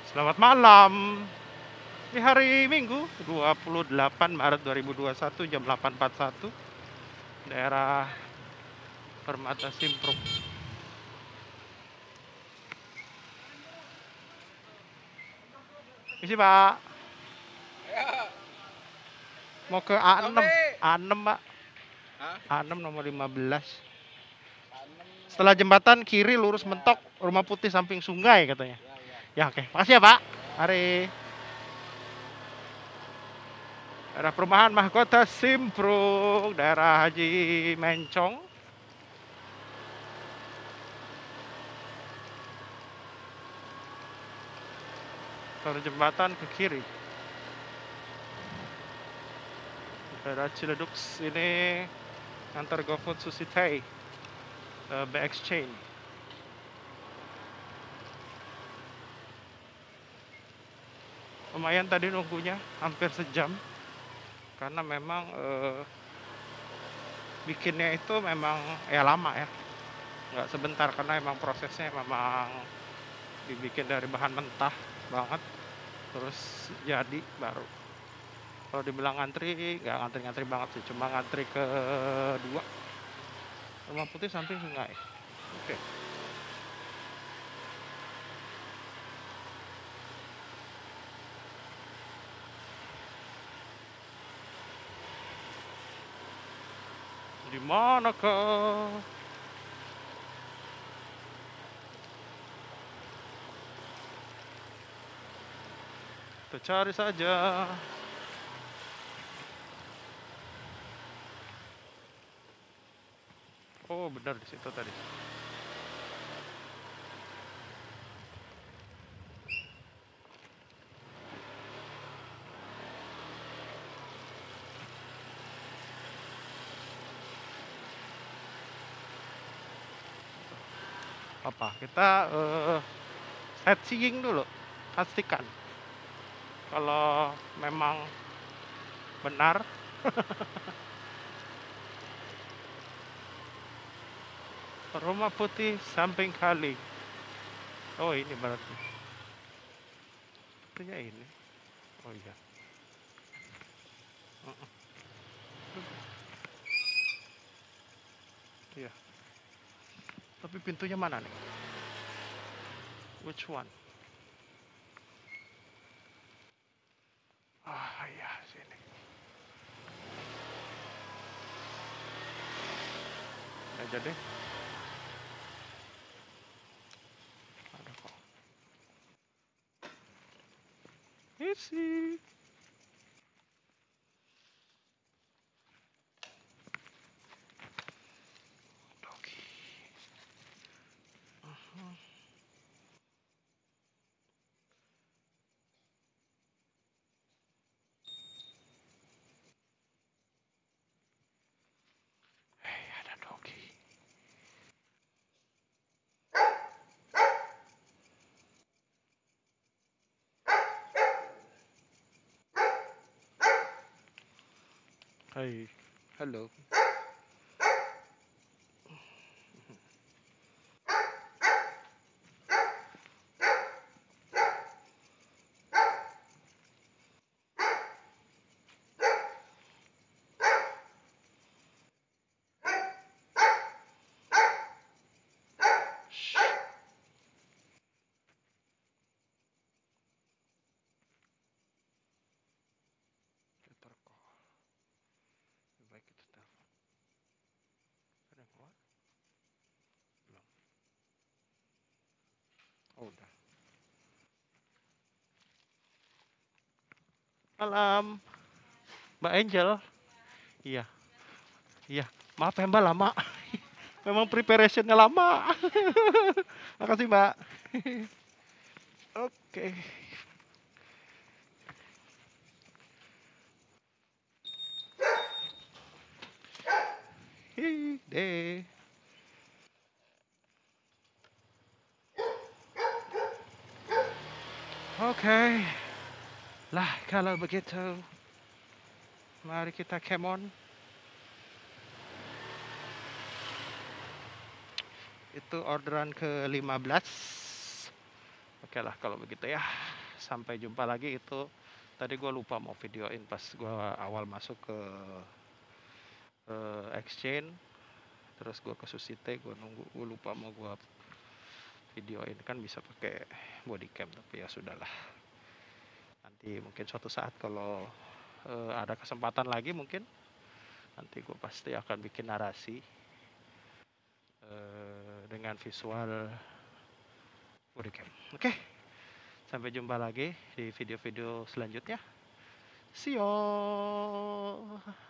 Selamat malam. Di hari Minggu, 28 Maret 2021 jam 8.41, daerah Permata Simpruk. Isi, Pak. Mau ke A6. A6, Pak. A6 nomor 15. Setelah jembatan kiri lurus mentok, rumah putih samping sungai katanya. Ya, oke. Makasih ya, Pak. Mari. Daerah perumahan mahkota Simpruk, daerah Haji Mencong. Kalau jembatan ke kiri. Daerah Ciledug ini antar GoFood Sushi Thai, B-Exchange. Lumayan tadi nunggunya hampir sejam karena memang bikinnya itu memang ya lama ya, nggak sebentar karena emang prosesnya memang dibikin dari bahan mentah banget terus jadi baru. Kalau dibilang ngantri nggak ngantri-ngantri banget sih, cuma ngantri ke dua rumah putih samping sungai. Oke. Di manakah? Kita cari saja. Oh, benar di situ tadi. Apa? Kita sightseeing dulu. Pastikan kalau memang benar rumah putih samping kali. Oh, ini berarti. Itunya ini. Oh iya. Iya. Tapi pintunya mana nih? Which one? Ah, iya, sini. Ya jadi. Ada kok. Isi. Doki. Hei, ada doki. Hai, halo. Baik itu telepon. Ada yang keluar? Belum. Oh, udah. Malam, Mbak Angel. Iya, iya. Maaf ya Mbak lama. Memang preparationnya lama. Makasih Mbak. Oke. Deh. Oke. Lah kalau begitu, mari kita kemon. Itu orderan ke-15. Oke lah kalau begitu ya. sampai jumpa lagi. Itu tadi gue lupa mau videoin pas gue awal masuk ke exchange, terus gue ke Susite, gue nunggu, gue lupa mau gue videoin. Kan bisa pakai body cam, tapi ya sudahlah, nanti mungkin suatu saat kalau ada kesempatan lagi, mungkin nanti gue pasti akan bikin narasi dengan visual bodycam. Oke, sampai jumpa lagi di video-video selanjutnya. See you.